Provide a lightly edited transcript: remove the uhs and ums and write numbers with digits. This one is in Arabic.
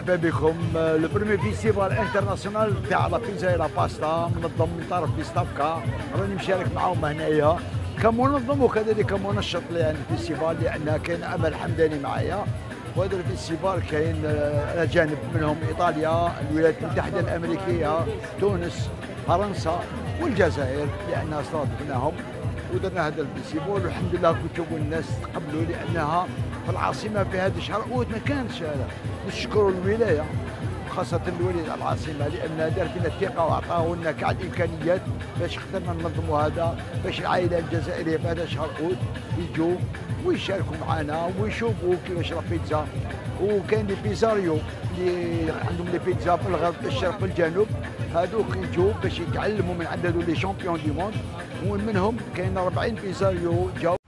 مرحبا بكم. لو بريمي فيستيفال انترناسيونال تاع لا بيتزا لا باستا منظم من طرف بيستافكا، راني مشارك معاهم هنايا كمنظم وكذلك كمنشط يعني الفيستيفال، لان كاين امل حمداني معايا. وهذا الفيستيفال كاين على جانب منهم ايطاليا، الولايات المتحده الامريكيه، تونس، فرنسا والجزائر، لان استضفناهم ودرنا هذا الفيستيفال. والحمد لله كنت تشوفوا الناس تقبلوا، لانها في العاصمه في هذا الشهر اوت ما كانش هذا. نشكروا الولايه خاصة الولي العاصمة، لأن دار فينا الثقة وأعطاه لنا كاع الإمكانيات باش قدرنا ننظموا هذا، باش العائلة الجزائرية في هذا شهر أوت يجوا ويشاركوا معنا ويشوفوا كيفاش لا بيتزا. وكاين لي بيزاريو اللي عندهم لي بيتزا في الغرب، في الشرق، في الجنوب، هذوك يجوا باش يتعلموا من عند هذو لي شامبيون دي موند. ومنهم كاين 40 بيزاريو جاو